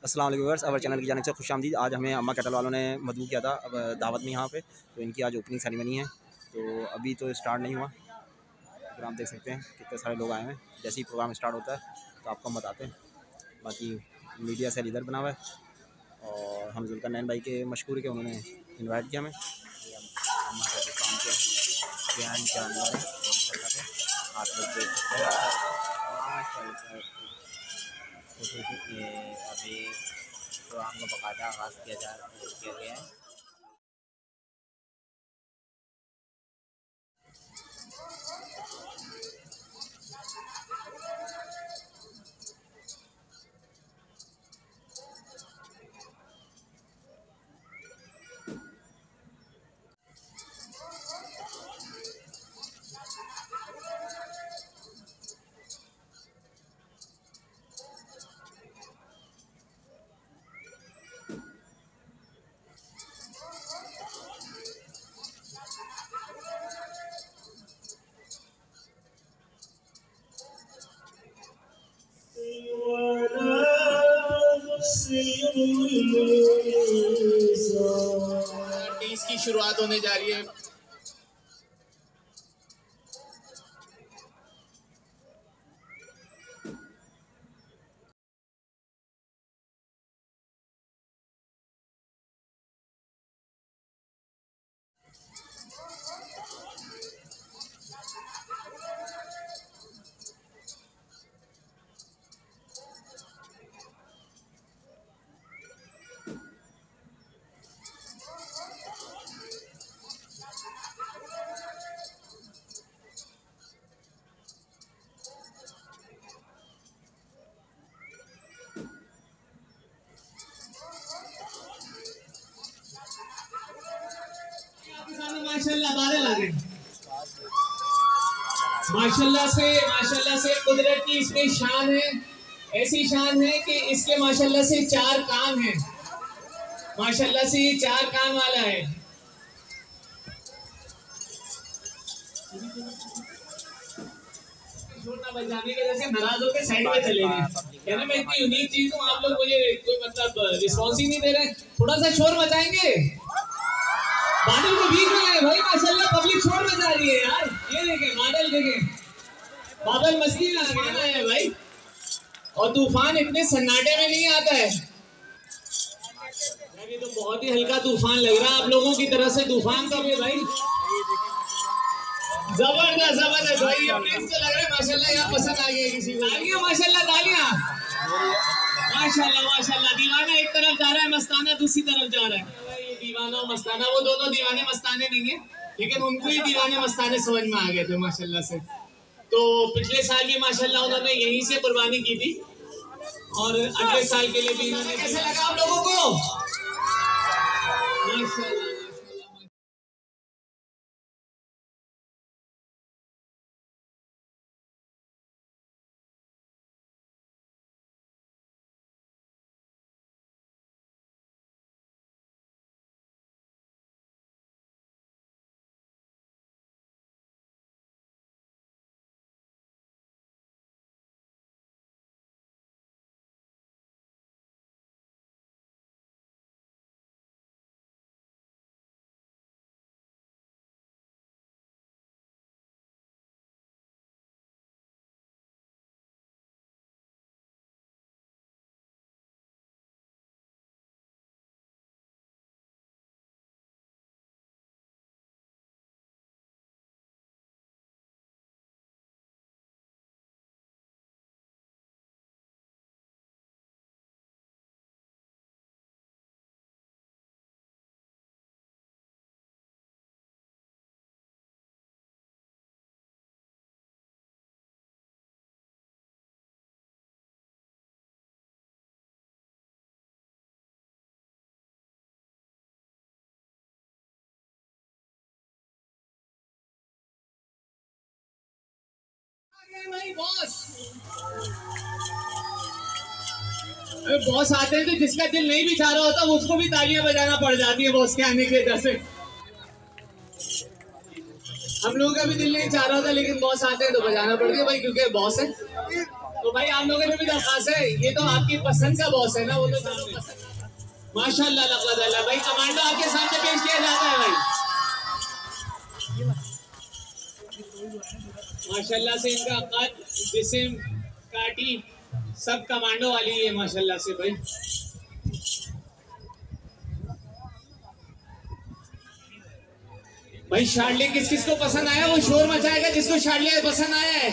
अस्सलाम वालेकुम viewers, our channel की जानिब से खुशामदीद। आज हमें अम्मा कैटल वालों ने मदऊ किया था अब दावत में यहाँ पे, तो इनकी आज ओपनिंग सेरेमनी है। तो अभी तो स्टार्ट नहीं हुआ, फिर आप देख सकते हैं कितने सारे लोग आए हैं। जैसे ही प्रोग्राम स्टार्ट होता है तो आपको हम बताते हैं। बाकी मीडिया सेल इधर बना हुआ है और हम जुल्करनैन भाई के मशहूर के उन्होंने इन्वाइट किया हमें। अम्मा के काम के बयान के अंदर आप लोग देख सकते हैं। अभी प्रोग्राम का बाकायदा आगाज़ किया गया है। की शुरुआत होने जा रही है। माशाल्लाह से कुदरत की इसमें शान है, ऐसी शान है कि इसके माशाल्लाह से 4 कान हैं। माशाल्लाह से ये 4 कान वाला है। बजाने की वजह से नाराज होकर साइड में चले गए। कहना मैं इतनी यूनिक चीज हूँ, आप लोग मुझे कोई मतलब रिस्पॉन्स ही नहीं दे रहे। थोड़ा सा शोर मचाएंगे। बादल को भीग रहे हैं भाई, माशाल्लाह पब्लिक शोर मचा रही है यार। ये देखें बादल, देखें बादल मस्ती में आना है भाई। और तूफान इतने सन्नाटे में नहीं आता है। ये तो बहुत ही हल्का तूफान लग रहा है आप लोगों की तरफ से। तूफान कब है भाई? जबरदस्त जबरदस्त भाई, ये प्लेस तो लग रहा है माशाल्लाह यहाँ पसंद आ गया किसी को। तालियां माशाल्लाह, तालियां माशाल्लाह माशाल्लाह। दीवाना एक तरफ जा रहा है, मस्ताना दूसरी तरफ जा रहा है। ये दीवाना और मस्ताना, वो दोनों दीवाने मस्ताने नहीं है, लेकिन उनको ही दीवाने मस्ताने समझ में आ गए थे माशाल्लाह से। तो पिछले साल भी माशाल्लाह उन्होंने यहीं से कुर्बानी की थी और अगले साल के लिए भी इन्होंने। कैसा लगा आप लोगों को? माशाल्लाह। बॉस आते हैं तो जिसका दिल नहीं भी चाह रहा होता उसको भी तालियां बजाना पड़ जाती है बॉस के आने के वजह से। हम लोगों का भी दिल नहीं चाह रहा था, लेकिन बॉस आते हैं तो बजाना पड़ गया भाई, क्योंकि बॉस है। तो भाई आप लोगों ने भी दरखास्त है, ये तो आपकी पसंद का बॉस है ना, वो तो चलो पसंद। माशाल्लाह लक़द भाई कमांडो आपके सामने पेश किया जाता है भाई। माशाल्लाह से इनका कद, जिस्म, काटी सब कमांडो वाली है माशाल्लाह से भाई। भाई शार्ले किस किस को पसंद आया वो शोर मचाएगा जिसको शार्ले पसंद आया है।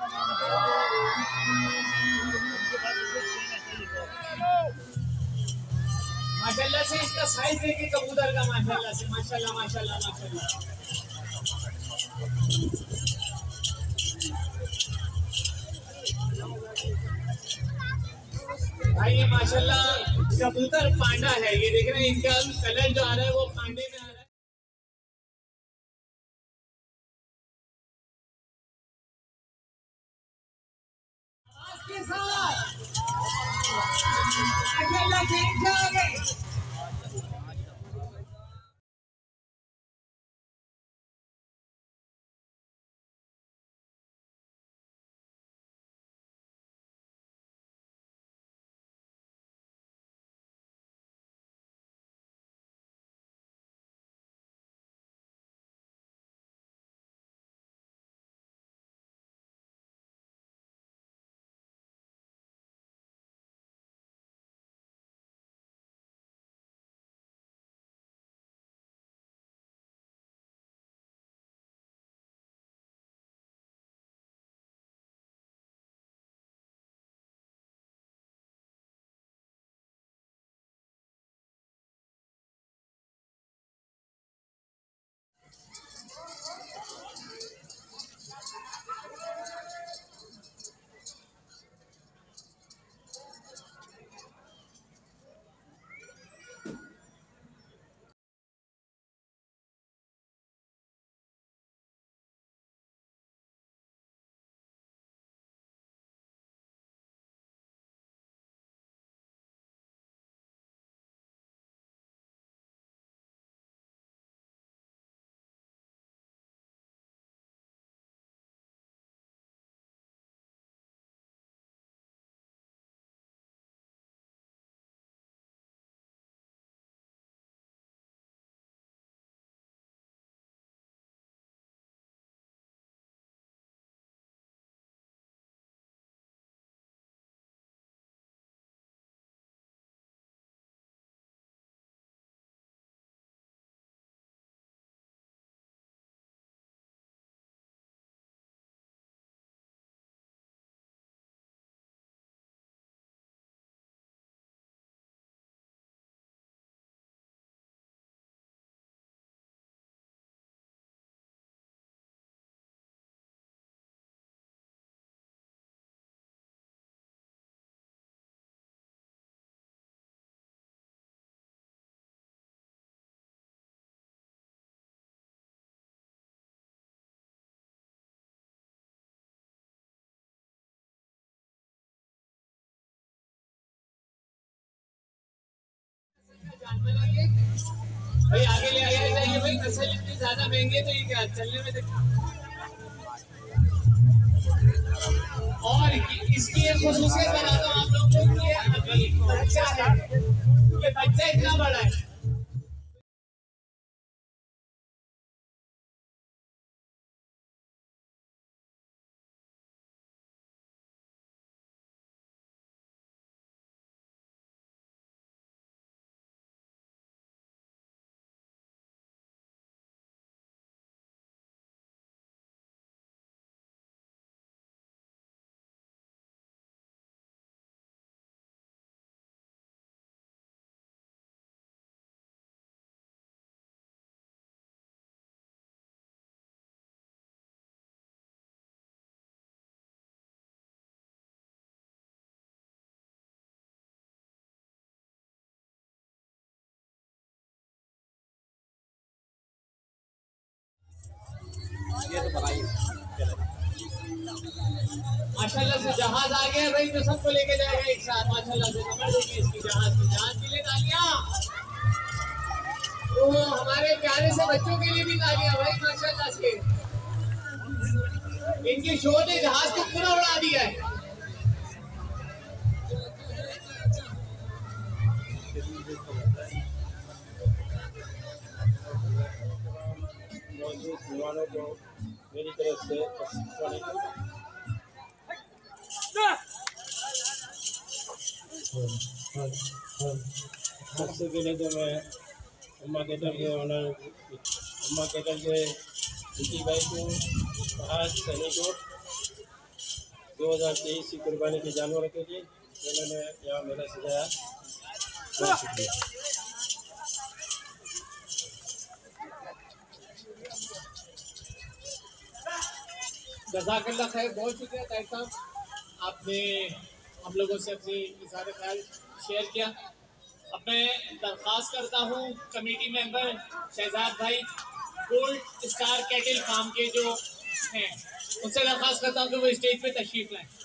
माशाल्लाह से इसका साइज देखिए कबूतर का, माशाल्लाह से माशाल्लाह माशाल्लाह माशाल्लाह। भाई ये माशाल्लाह कबूतर पांडा है, ये देख रहे हैं इनका कलर जो आ रहा है वो पांडे में आ रहा है। के साथ माशाल्लाह भाई आगे ले आया जाइए भाई, नस्ल इतनी ज्यादा महंगी है तो ये क्या चलने में और इसकी एक खुसूसियत बताता हूँ आप लोगों को, ये अभी बच्चा है, ये बच्चा इतना बड़ा है। माशाल्लाह से जहाज आ गया भाई, तो सबको लेके जाएगा एक साथ। माशाल्लाह से खबर देखिए इसकी, जहाज के लिए तालियां। तो हमारे प्यारे से बच्चों के लिए भी तालियां भाई, माशाल्लाह से इनके शो ने जहाज को पूरा उड़ा दिया है। कुर्बानों को मेरी तरफ से सबसे पहले तो मैं अम्मा कैटल के ऑनर अम्मा कैटल के विकी भाई को आज सैनिक को 2023 की कुर्बानी के जानवरों के लिए उन्होंने यहाँ मेला सजाया। बहुत शुक्रिया। जज़ाकल्लाह खैर, बहुत शुक्रिया ताहिर साहब, आपने हम लोगों से अपनी इज़हार ख्याल शेयर किया। अब मैं दरख्वास्त करता हूँ कमेटी मेंबर शहजाद भाई गोल्ड स्टार कैटल फार्म के जो हैं उनसे दरख्वास्त करता हूँ कि वो स्टेज पे तशरीफ लाएं।